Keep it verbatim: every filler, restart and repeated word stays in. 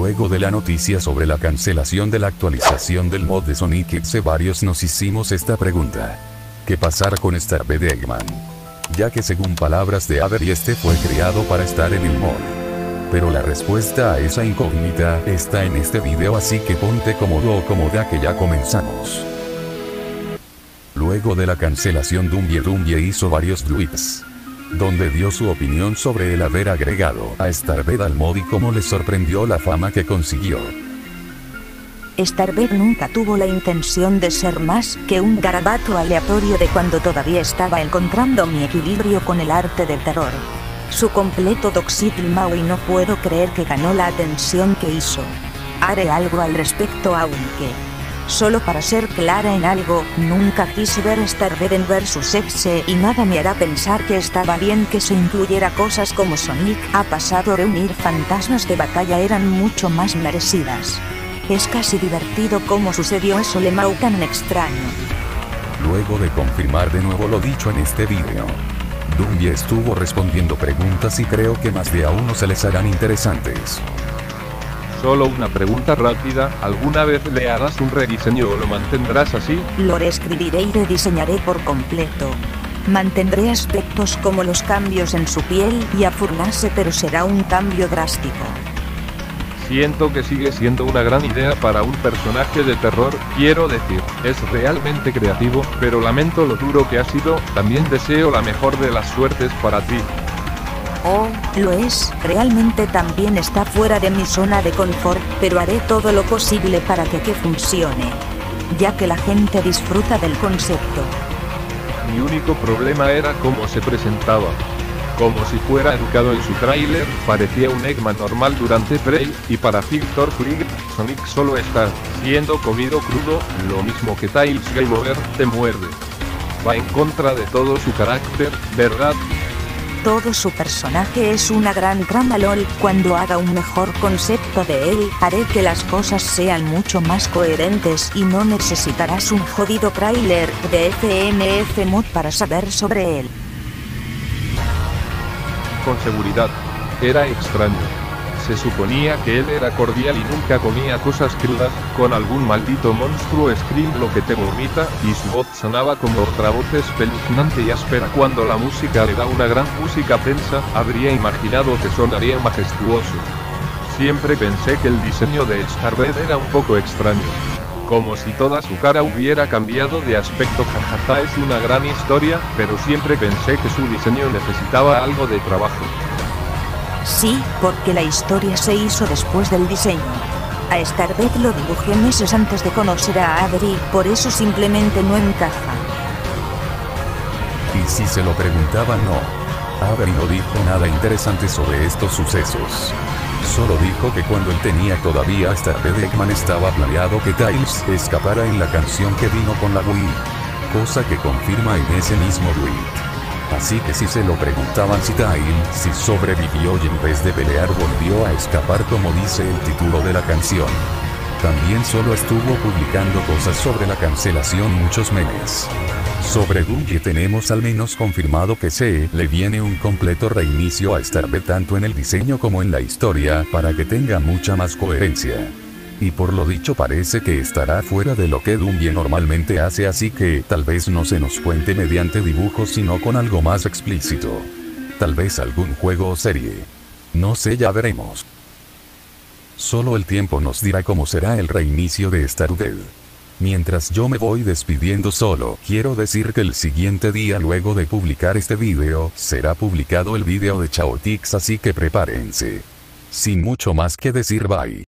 Luego de la noticia sobre la cancelación de la actualización del mod de Sonic X, varios nos hicimos esta pregunta. ¿Qué pasará con Starbed Eggman? Ya que según palabras de Avery este fue creado para estar en el mod. Pero la respuesta a esa incógnita está en este video, así que ponte cómodo o cómoda que ya comenzamos. Luego de la cancelación, Dumbie Dumbie hizo varios tweets, donde dio su opinión sobre el haber agregado a Starbed al mod y cómo le sorprendió la fama que consiguió. Starbed nunca tuvo la intención de ser más que un garabato aleatorio de cuando todavía estaba encontrando mi equilibrio con el arte del terror. Su completo Doxyl y no puedo creer que ganó la atención que hizo. Haré algo al respecto, aunque, solo para ser clara en algo, nunca quise ver Starbed en versus X y nada me hará pensar que estaba bien que se incluyera cosas como Sonic ha pasado. Reunir fantasmas de batalla eran mucho más merecidas. Es casi divertido cómo sucedió eso Lemau tan extraño. Luego de confirmar de nuevo lo dicho en este video, Dumbie estuvo respondiendo preguntas y creo que más de a uno se les harán interesantes. Solo una pregunta rápida, ¿alguna vez le harás un rediseño o lo mantendrás así? Lo reescribiré y rediseñaré por completo. Mantendré aspectos como los cambios en su piel y a Furnace, pero será un cambio drástico. Siento que sigue siendo una gran idea para un personaje de terror, quiero decir, es realmente creativo, pero lamento lo duro que ha sido. También deseo la mejor de las suertes para ti. Oh, lo es, realmente también está fuera de mi zona de confort, pero haré todo lo posible para que, que funcione, ya que la gente disfruta del concepto. Mi único problema era cómo se presentaba. Como si fuera educado en su tráiler, parecía un Eggman normal durante Prey, y para Victor Krieg, Sonic solo está siendo comido crudo, lo mismo que Tails Game Over, te muerde. Va en contra de todo su carácter, ¿verdad? Todo su personaje es una gran trama lol. Cuando haga un mejor concepto de él, haré que las cosas sean mucho más coherentes y no necesitarás un jodido tráiler de F M F Mod para saber sobre él. Con seguridad. Era extraño. Se suponía que él era cordial y nunca comía cosas crudas, con algún maldito monstruo Scream lo que te vomita, y su voz sonaba como otra voz espeluznante y áspera. Cuando la música le da una gran música tensa, habría imaginado que sonaría majestuoso. Siempre pensé que el diseño de Starbed era un poco extraño. Como si toda su cara hubiera cambiado de aspecto. Jajaja, es una gran historia, pero siempre pensé que su diseño necesitaba algo de trabajo. Sí, porque la historia se hizo después del diseño. A Starbed lo dibujé meses antes de conocer a Avery, por eso simplemente no encaja. Y si se lo preguntaba, no. Avery no dijo nada interesante sobre estos sucesos. Solo dijo que cuando él tenía todavía a Starbed Eggman estaba planeado que Tails escapara en la canción que vino con la Wii. Cosa que confirma en ese mismo tweet. Así que si se lo preguntaban si Tails si sobrevivió y en vez de pelear volvió a escapar como dice el título de la canción. También solo estuvo publicando cosas sobre la cancelación y muchos memes. Sobre Dumbie tenemos al menos confirmado que se le viene un completo reinicio a Starbed tanto en el diseño como en la historia para que tenga mucha más coherencia. Y por lo dicho parece que estará fuera de lo que Dumbie normalmente hace, así que tal vez no se nos cuente mediante dibujos sino con algo más explícito. Tal vez algún juego o serie. No sé, ya veremos. Solo el tiempo nos dirá cómo será el reinicio de Starbed. Mientras yo me voy despidiendo, solo quiero decir que el siguiente día luego de publicar este video, será publicado el video de Chaotix, así que prepárense. Sin mucho más que decir, bye.